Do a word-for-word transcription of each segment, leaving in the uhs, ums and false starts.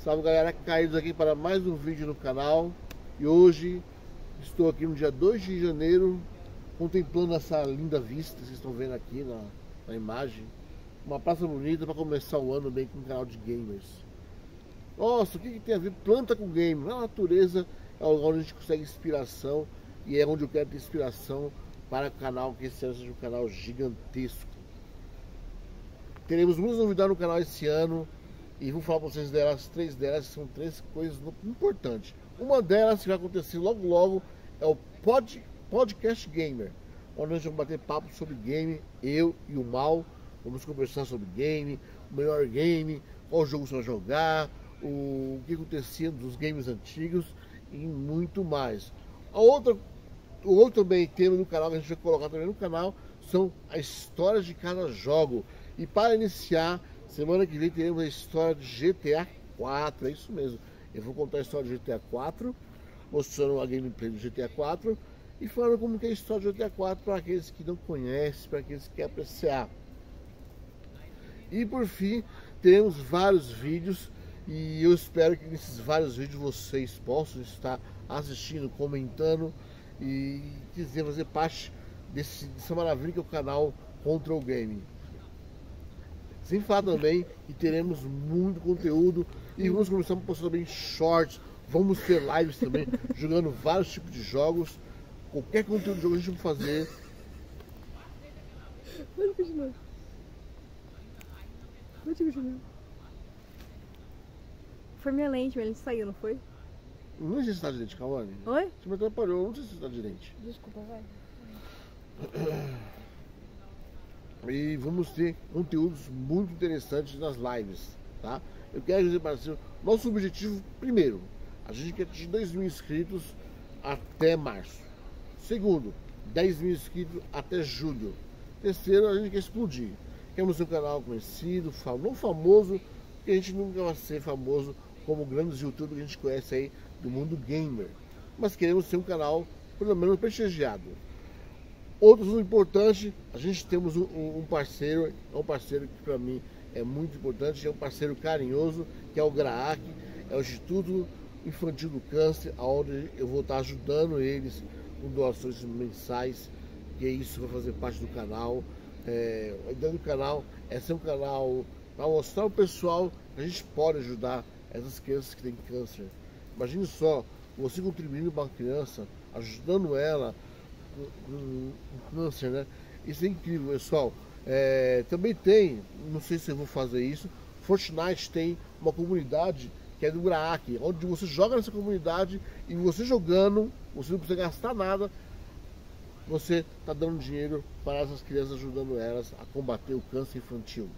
Salve galera, caídos aqui para mais um vídeo no canal. E hoje estou aqui no dia dois de janeiro, contemplando essa linda vista que vocês estão vendo aqui na, na imagem. Uma praça bonita para começar o ano bem com um canal de gamers. Nossa, o que, que tem a ver planta com game? Na natureza é o lugar onde a gente consegue inspiração, e é onde eu quero ter inspiração para o canal, que esse ano seja um canal gigantesco. Teremos muitas novidades no canal esse ano. E vou falar para vocês delas, três delas, são três coisas importantes. Uma delas que vai acontecer logo logo é o pod, Podcast Gamer, onde a gente vai bater papo sobre game, eu e o Mal. Vamos conversar sobre game, o melhor game, qual jogo você vai jogar, o, o que acontecia dos games antigos e muito mais. A outra, o outro também tema do canal que a gente vai colocar também no canal são as histórias de cada jogo. E para iniciar, semana que vem teremos a história de G T A quatro, é isso mesmo. Eu vou contar a história de G T A quatro, mostrando a gameplay do G T A quatro e falando como que é a história de G T A quatro para aqueles que não conhecem, para aqueles que querem apreciar. E por fim, teremos vários vídeos e eu espero que nesses vários vídeos vocês possam estar assistindo, comentando e quiser fazer parte desse, dessa maravilha que é o canal Control Gaming. Sem falar também que teremos muito conteúdo e vamos começar a postar também shorts, vamos ter lives também, jogando vários tipos de jogos, qualquer conteúdo de jogo a gente vai fazer. Pode continuar. Pode continuar. Foi minha lente, ele saiu, não foi? Não sei se você tá direito, Cauane. Oi? Você me atrapalhou, não sei se você tá direito. Desculpa, vai. E vamos ter conteúdos muito interessantes nas lives, tá? Eu quero dizer para você, nosso objetivo, primeiro, a gente quer atingir dois mil inscritos até março. Segundo, dez mil inscritos até julho. Terceiro, a gente quer explodir. Queremos ter um canal conhecido, não famoso, porque a gente nunca vai ser famoso como grandes youtubers que a gente conhece aí do mundo gamer. Mas queremos ter um canal, pelo menos, prestigiado. Outro importante, a gente temos um, um parceiro, é um parceiro que para mim é muito importante, é um parceiro carinhoso, que é o GRAAC, é o Instituto Infantil do Câncer, onde eu vou estar ajudando eles com doações mensais, que isso vai fazer parte do canal. É, a ideia do canal é ser um canal para mostrar ao pessoal que a gente pode ajudar essas crianças que têm câncer. Imagine só, você contribuindo para uma criança, ajudando ela com câncer, né? Isso é incrível, pessoal. É, também tem, não sei se eu vou fazer isso, Fortnite tem uma comunidade que é do GRAAC, onde você joga nessa comunidade e você jogando, você não precisa gastar nada, você está dando dinheiro para essas crianças, ajudando elas a combater o câncer infantil.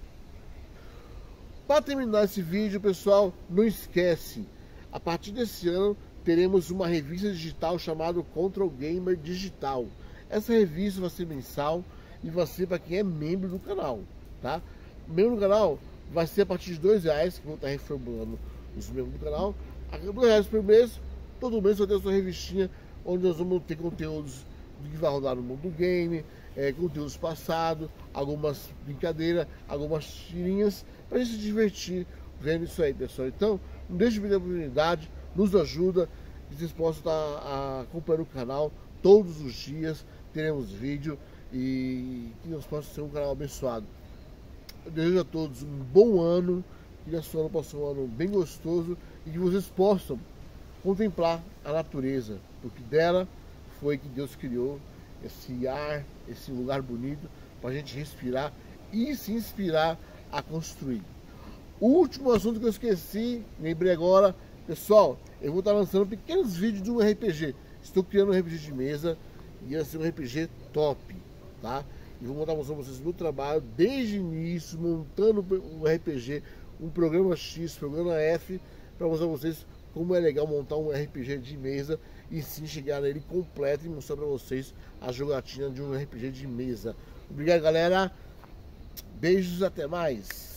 Para terminar esse vídeo, pessoal, não esquece, a partir desse ano teremos uma revista digital chamada Control Gamer Digital. Essa revista vai ser mensal e vai ser para quem é membro do canal, tá? Membro do canal vai ser a partir de dois reais, que vou estar reformulando os membros do canal. A dois reais por mês, todo mês vai ter a sua revistinha, onde nós vamos ter conteúdos que vai rodar no mundo do game, é, conteúdos passados, algumas brincadeiras, algumas tirinhas, para a gente se divertir vendo isso aí, pessoal. Então, não deixe de perder a oportunidade, nos ajuda, que vocês possam estar a, acompanhando o canal todos os dias, teremos vídeo e que nós possamos ser um canal abençoado. Eu desejo a todos um bom ano, que nosso ano possa ser um ano bem gostoso e que vocês possam contemplar a natureza, porque dela foi que Deus criou esse ar, esse lugar bonito para a gente respirar e se inspirar a construir. O último assunto que eu esqueci, lembrei agora, pessoal, eu vou estar lançando pequenos vídeos de um R P G. Estou criando um R P G de mesa e vai ser um R P G top, tá? E vou mostrar para vocês meu trabalho desde o início, montando o R P G, um programa X, programa F, para mostrar para vocês como é legal montar um R P G de mesa e sim chegar nele completo e mostrar para vocês a jogatina de um R P G de mesa. Obrigado, galera. Beijos, até mais.